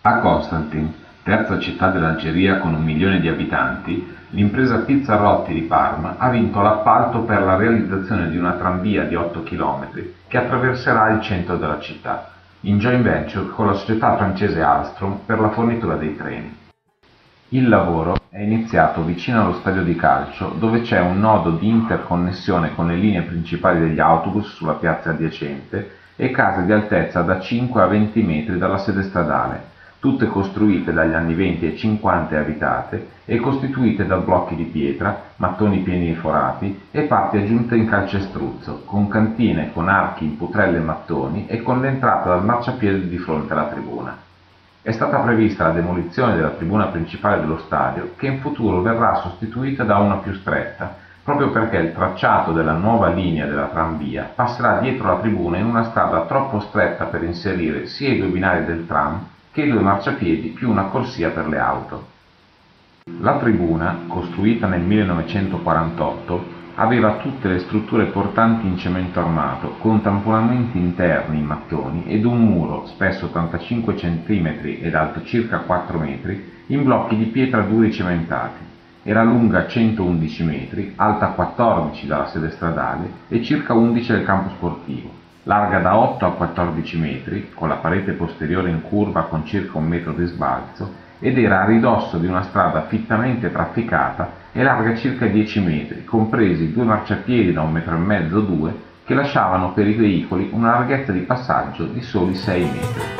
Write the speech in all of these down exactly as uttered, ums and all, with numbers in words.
A Constantine, terza città dell'Algeria con un milione di abitanti, l'impresa Pizzarotti di Parma ha vinto l'appalto per la realizzazione di una tranvia di otto chilometri che attraverserà il centro della città, in joint venture con la società francese Alstom per la fornitura dei treni. Il lavoro è iniziato vicino allo stadio di calcio, dove c'è un nodo di interconnessione con le linee principali degli autobus sulla piazza adiacente e case di altezza da cinque a venti metri dalla sede stradale, tutte costruite dagli anni venti e cinquanta e abitate e costituite da blocchi di pietra, mattoni pieni di forati e parti aggiunte in calcestruzzo, con cantine con archi in putrelle e mattoni e con l'entrata dal marciapiede di fronte alla tribuna. È stata prevista la demolizione della tribuna principale dello stadio, che in futuro verrà sostituita da una più stretta, proprio perché il tracciato della nuova linea della tranvia passerà dietro la tribuna in una strada troppo stretta per inserire sia i due binari del tram che i due marciapiedi più una corsia per le auto. La tribuna, costruita nel millenovecentoquarantotto, aveva tutte le strutture portanti in cemento armato, con tamponamenti interni in mattoni ed un muro, spesso ottantacinque centimetri ed alto circa quattro metri, in blocchi di pietra duri cementati. Era lunga centoundici metri, alta quattordici dalla sede stradale e circa undici del campo sportivo, larga da otto a quattordici metri, con la parete posteriore in curva con circa un metro di sbalzo, ed era a ridosso di una strada fittamente trafficata e larga circa dieci metri, compresi due marciapiedi da un metro e mezzo due, che lasciavano per i veicoli una larghezza di passaggio di soli sei metri.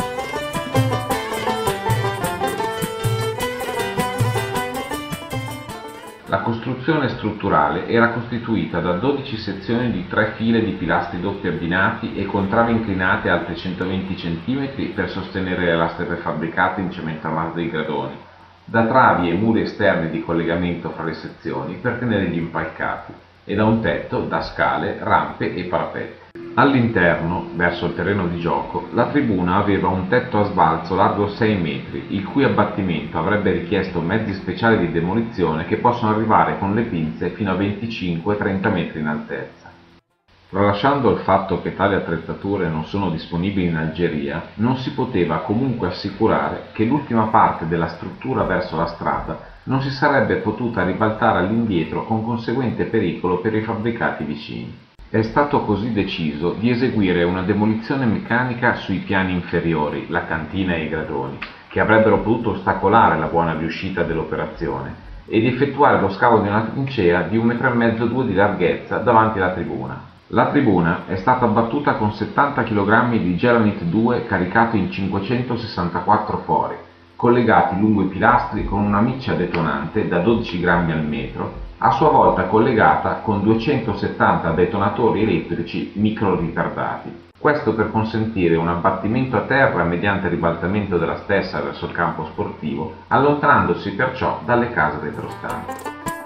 La costruzione strutturale era costituita da dodici sezioni di tre file di pilastri doppi abbinati e con travi inclinate alte centoventi centimetri per sostenere le lastre prefabbricate in cemento armato dei gradoni, da travi e muri esterni di collegamento fra le sezioni per tenere gli impalcati, e da un tetto, da scale, rampe e parapetti. All'interno, verso il terreno di gioco, la tribuna aveva un tetto a sbalzo largo sei metri, il cui abbattimento avrebbe richiesto mezzi speciali di demolizione che possono arrivare con le pinze fino a venticinque trenta metri in altezza. Tralasciando il fatto che tali attrezzature non sono disponibili in Algeria, non si poteva comunque assicurare che l'ultima parte della struttura verso la strada non si sarebbe potuta ribaltare all'indietro con conseguente pericolo per i fabbricati vicini. È stato così deciso di eseguire una demolizione meccanica sui piani inferiori, la cantina e i gradoni, che avrebbero potuto ostacolare la buona riuscita dell'operazione, e di effettuare lo scavo di una trincea di un metro e mezzo due di larghezza davanti alla tribuna. La tribuna è stata abbattuta con settanta chilogrammi di Gelanit due caricato in cinquecentosessantaquattro fori, collegati lungo i pilastri con una miccia detonante da dodici grammi al metro, a sua volta collegata con duecentosettanta detonatori elettrici micro ritardati. Questo per consentire un abbattimento a terra mediante ribaltamento della stessa verso il campo sportivo, allontanandosi perciò dalle case retrostanti.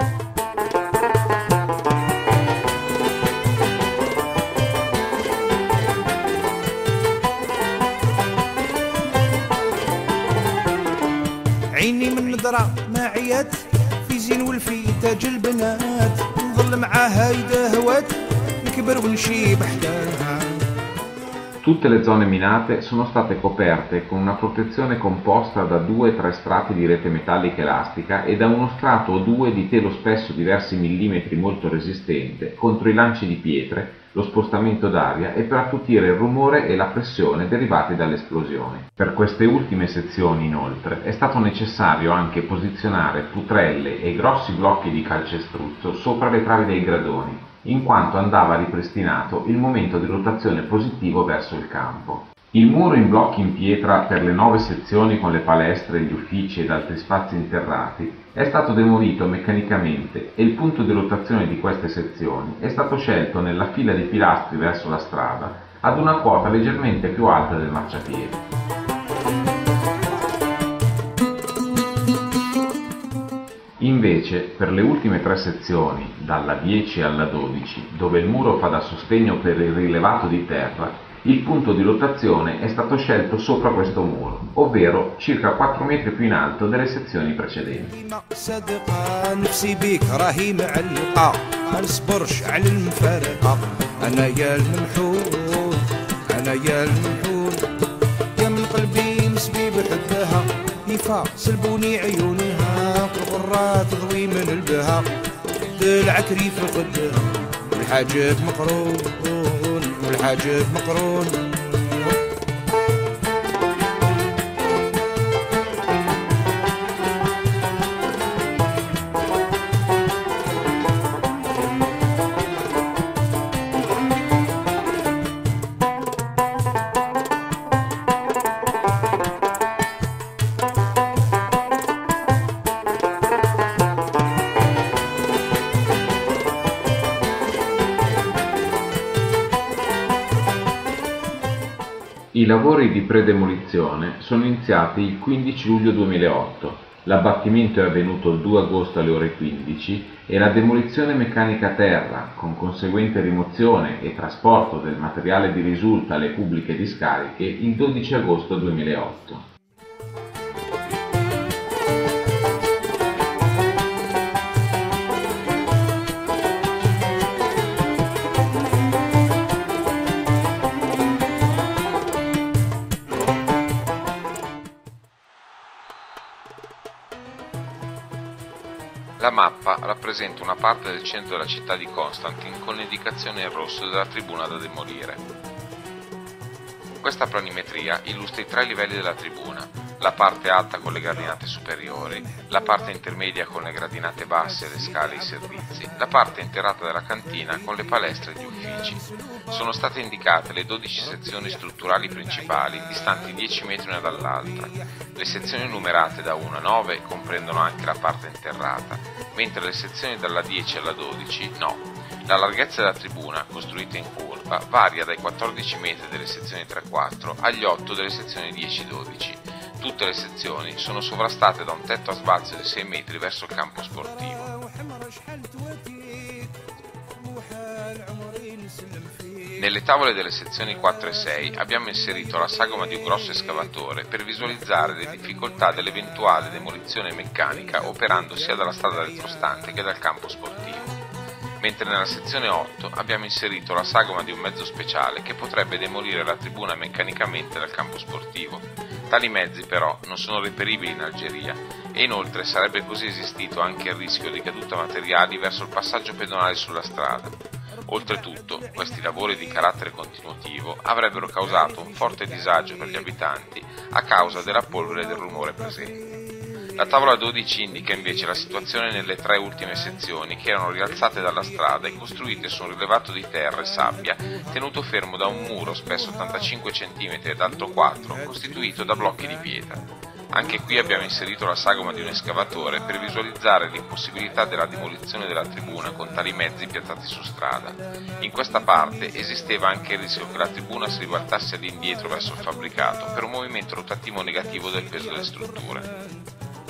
عيني من نظرة ما عيات في زين والفي تاج البنات نظل معاها إذا هوات نكبر ونشيب حداها. Tutte le zone minate sono state coperte con una protezione composta da due o tre strati di rete metallica elastica e da uno strato o due di telo spesso diversi millimetri molto resistente contro i lanci di pietre, lo spostamento d'aria e per attutire il rumore e la pressione derivati dall'esplosione. Per queste ultime sezioni, inoltre, è stato necessario anche posizionare putrelle e grossi blocchi di calcestruzzo sopra le travi dei gradoni, in quanto andava ripristinato il momento di rotazione positivo verso il campo. Il muro in blocchi in pietra per le nove sezioni con le palestre, gli uffici ed altri spazi interrati è stato demolito meccanicamente e il punto di rotazione di queste sezioni è stato scelto nella fila di pilastri verso la strada ad una quota leggermente più alta del marciapiede. Invece, per le ultime tre sezioni, dalla dieci alla dodici, dove il muro fa da sostegno per il rilevato di terra, il punto di rotazione è stato scelto sopra questo muro, ovvero circa quattro metri più in alto delle sezioni precedenti. لها يفا سلبوني عيونها الغرة تضوي من البها العكري في غدها والحاجب مقرون والحاجب مقرون. I lavori di predemolizione sono iniziati il quindici luglio duemilaotto, l'abbattimento è avvenuto il due agosto alle ore quindici e la demolizione meccanica a terra, con conseguente rimozione e trasporto del materiale di risulta alle pubbliche discariche, il dodici agosto duemilaotto. La mappa rappresenta una parte del centro della città di Constantin con l'indicazione in rosso della tribuna da demolire. Questa planimetria illustra i tre livelli della tribuna, la parte alta con le gradinate superiori, la parte intermedia con le gradinate basse e le scale e i servizi, la parte interrata della cantina con le palestre e gli uffici. Sono state indicate le dodici sezioni strutturali principali, distanti dieci metri una dall'altra. Le sezioni numerate da uno a nove comprendono anche la parte interrata, mentre le sezioni dalla dieci alla dodici no. La larghezza della tribuna, costruita in curva, varia dai quattordici metri delle sezioni tre quattro agli otto delle sezioni dieci dodici. Tutte le sezioni sono sovrastate da un tetto a sbalzo di sei metri verso il campo sportivo. Nelle tavole delle sezioni quattro e sei abbiamo inserito la sagoma di un grosso escavatore per visualizzare le difficoltà dell'eventuale demolizione meccanica operando sia dalla strada retrostante che dal campo sportivo. Mentre nella sezione otto abbiamo inserito la sagoma di un mezzo speciale che potrebbe demolire la tribuna meccanicamente dal campo sportivo. Tali mezzi però non sono reperibili in Algeria e inoltre sarebbe così esistito anche il rischio di caduta materiali verso il passaggio pedonale sulla strada. Oltretutto, questi lavori di carattere continuativo avrebbero causato un forte disagio per gli abitanti a causa della polvere e del rumore presenti. La tavola dodici indica invece la situazione nelle tre ultime sezioni che erano rialzate dalla strada e costruite su un rilevato di terra e sabbia tenuto fermo da un muro spesso ottantacinque centimetri ed alto quattro costituito da blocchi di pietra. Anche qui abbiamo inserito la sagoma di un escavatore per visualizzare l'impossibilità della demolizione della tribuna con tali mezzi piazzati su strada. In questa parte esisteva anche il rischio che la tribuna si ribaltasse all'indietro verso il fabbricato per un movimento rotativo negativo del peso delle strutture.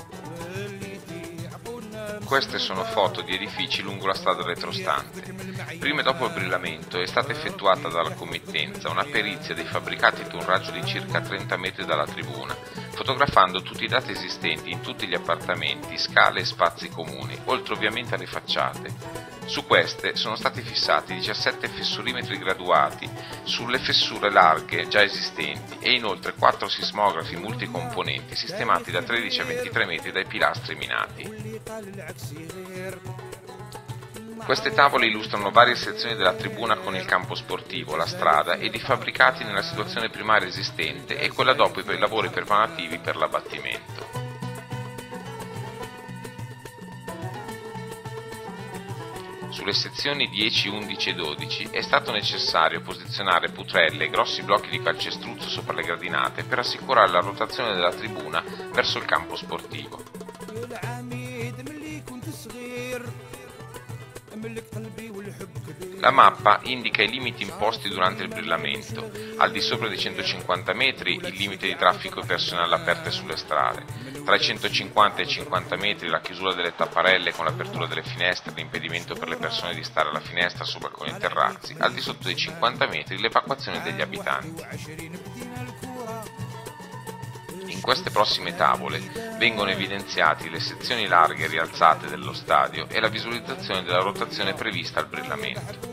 Queste sono foto di edifici lungo la strada retrostante. Prima e dopo il brillamento è stata effettuata dalla committenza una perizia dei fabbricati per un raggio di circa trenta metri dalla tribuna, fotografando tutti i dati esistenti in tutti gli appartamenti, scale e spazi comuni, oltre ovviamente alle facciate. Su queste sono stati fissati diciassette fessurimetri graduati sulle fessure larghe già esistenti e inoltre quattro sismografi multicomponenti sistemati da tredici a ventitré metri dai pilastri minati. Queste tavole illustrano varie sezioni della tribuna con il campo sportivo, la strada ed i fabbricati nella situazione primaria esistente e quella dopo per i lavori preparativi per l'abbattimento. Sulle sezioni dieci, undici e dodici è stato necessario posizionare putrelle e grossi blocchi di calcestruzzo sopra le gradinate per assicurare la rotazione della tribuna verso il campo sportivo. La mappa indica i limiti imposti durante il brillamento, al di sopra dei centocinquanta metri il limite di traffico e personale aperte sulle strade, tra i centocinquanta e i cinquanta metri la chiusura delle tapparelle con l'apertura delle finestre, l'impedimento per le persone di stare alla finestra su balconi e terrazzi, al di sotto dei cinquanta metri l'evacuazione degli abitanti. In queste prossime tavole vengono evidenziati le sezioni larghe rialzate dello stadio e la visualizzazione della rotazione prevista al brillamento.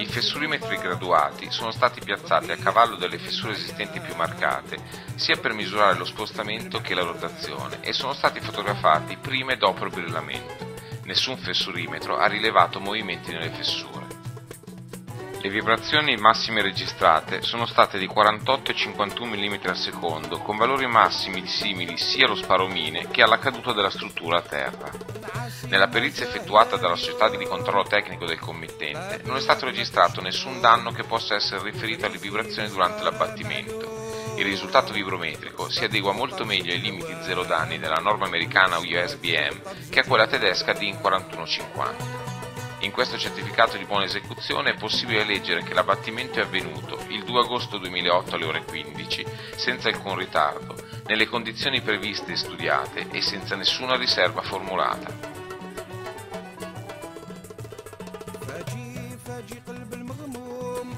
I fessurimetri graduati sono stati piazzati a cavallo delle fessure esistenti più marcate, sia per misurare lo spostamento che la rotazione, e sono stati fotografati prima e dopo il brillamento. Nessun fessurimetro ha rilevato movimenti nelle fessure. Le vibrazioni massime registrate sono state di quarantotto e cinquantuno millimetri al secondo, con valori massimi simili sia allo sparomine che alla caduta della struttura a terra. Nella perizia effettuata dalla società di controllo tecnico del committente non è stato registrato nessun danno che possa essere riferito alle vibrazioni durante l'abbattimento. Il risultato vibrometrico si adegua molto meglio ai limiti zero danni della norma americana U S B M che a quella tedesca D I N quarantuno cinquanta. In questo certificato di buona esecuzione è possibile leggere che l'abbattimento è avvenuto il due agosto duemilaotto alle ore quindici, senza alcun ritardo, nelle condizioni previste e studiate e senza nessuna riserva formulata. فاجي فاجي قلب المغموم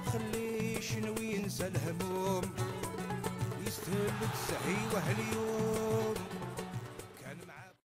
خلي شنو ينسى الهموم يستهل السحي وهاليوم